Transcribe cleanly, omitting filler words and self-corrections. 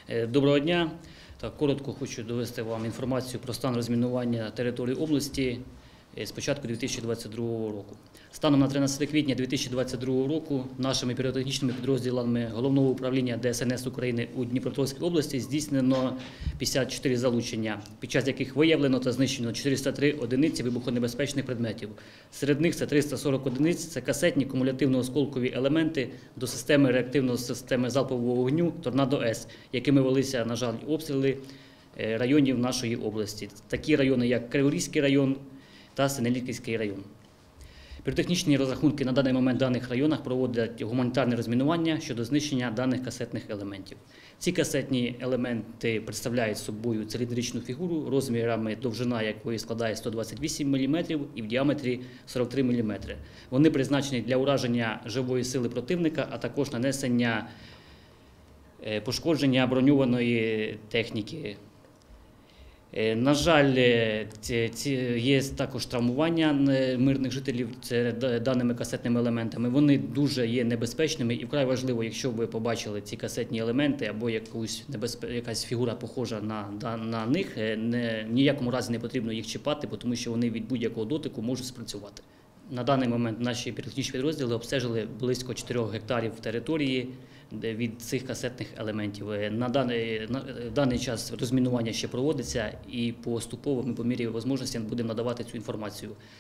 Доброго дня. Коротко хочу довести вам інформацію про стан розмінування території області з початку 2022 року. Станом на 13 квітня 2022 року нашими піротехнічними підрозділами Головного управління ДСНС України у Дніпропетровській області здійснено 54 залучення, під час яких виявлено та знищено 403 одиниці вибухонебезпечних предметів. Серед них це 340 одиниць – це касетні кумулятивно-осколкові елементи до системи реактивної системи залпового вогню «Торнадо-С», якими велися, на жаль, обстріли районів нашої області. Такі райони, як Криворізький район та Синельниківський район. Піротехнічні розрахунки на даний момент в даних районах проводять гуманітарне розмінування щодо знищення даних касетних елементів. Ці касетні елементи представляють собою циліндричну фігуру, розмірами довжина якої складає 128 мм і в діаметрі 43 мм. Вони призначені для ураження живої сили противника, а також нанесення пошкодження броньованої техніки. На жаль, є також травмування мирних жителів даними касетними елементами. Вони дуже є небезпечними і вкрай важливо, якщо ви побачили ці касетні елементи або якась фігура похожа на них, в ніякому разі не потрібно їх чіпати, тому що вони від будь-якого дотику можуть спрацювати. На даний момент наші піротехнічні підрозділи обстежили близько 4 гектарів території від цих касетних елементів. На даний час розмінування ще проводиться і поступово ми по мірі можливості будемо надавати цю інформацію.